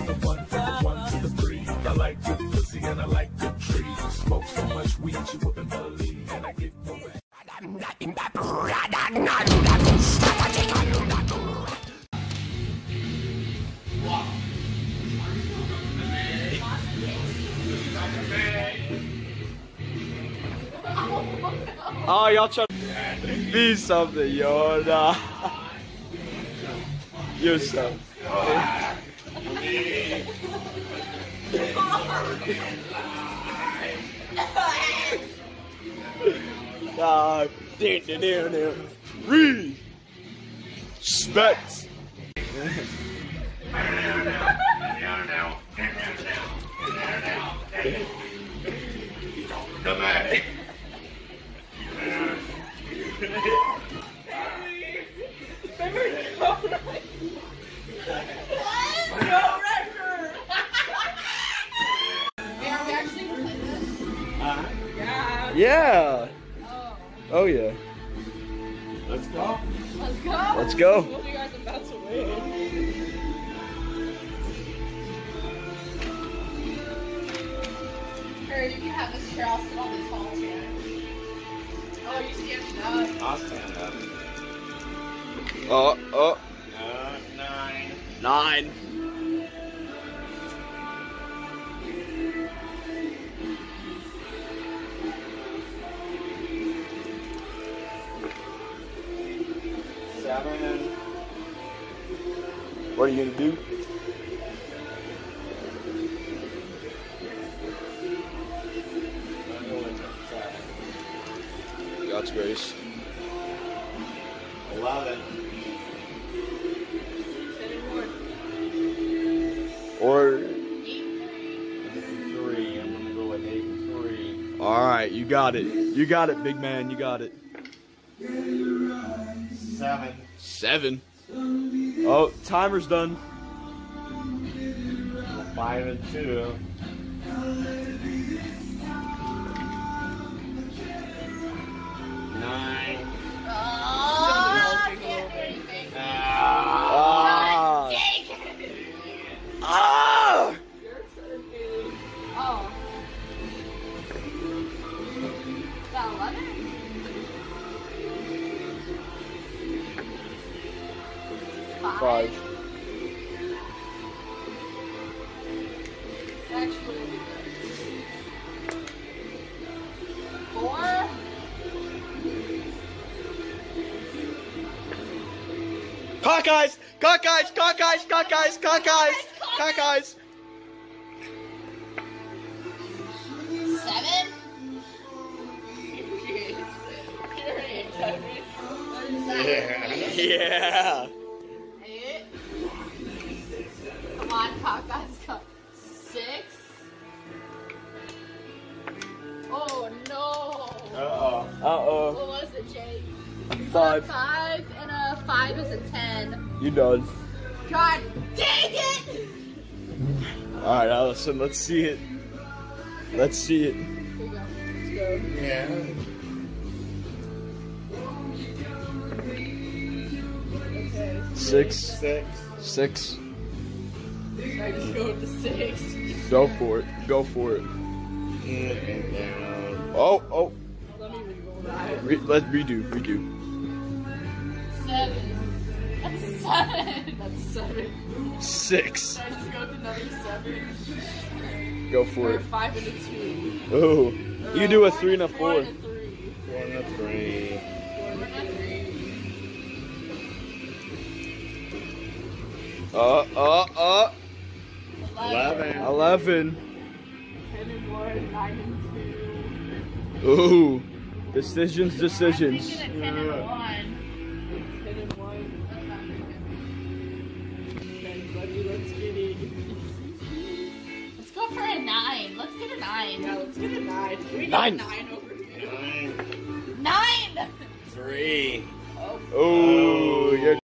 the one, from the one to the three. I like good pussy and I like good trees. Smoke so much weed you wouldn't believe, and I get no back. Oh, y'all trying to be something, yo. Nah. You're something. Respect. Yeah. Oh yeah. Let's go. Let's go. Let's go. What are you guys about to win? Or you can have this chair. I'll sit on this tall chair. Oh, you stand up. I'll stand up. Oh. 9. 9. What are you gonna do? God's grace. 11. Or 3. I'm gonna go with 8 and 3. all right, you got it. You got it, big man. You got it. 7. 7. Oh, timer's done. 5 and 2. 9. Oh, I can't do anything. Ah. Ah. Your turn, dude. Oh. Is that 11? 5. Actually, 4. Cockeyes! Cockeyes! Cockeyes! Cockeyes! Cockeyes! Cockeyes! 7. Yeah. 8. Come on, Cockeyes, go. 6. Oh no. Uh-oh. What was it, Jake? 5. 5 and a 5 is a 10. You done. God dang it! Alright, Allison, let's see it. Let's see it. Here we go. Let's go. Yeah. Okay. 6. 6. 6. I just go with the 6. Go for it. Go for it. And down. Oh. Let me re-roll that. Let's redo. 7. That's a 7. That's a 7. 6. I just go with another 7. Go for Or it. 5 and a 2. Oh. You can do a 3 and a 4. 4 and a 3. 4 and a 3. 4 and a 3. 11. 11. 10 and 1. 9 and 2. Ooh. Decisions. I'm thinking a 10 and 1. 10 and 1. Okay, buddy, let's get it. Let's go for a 9. Let's get a 9. Yeah, let's get a 9. Can we get 9. a 9 over here? 9. 9! 3. Oh. Oh, you're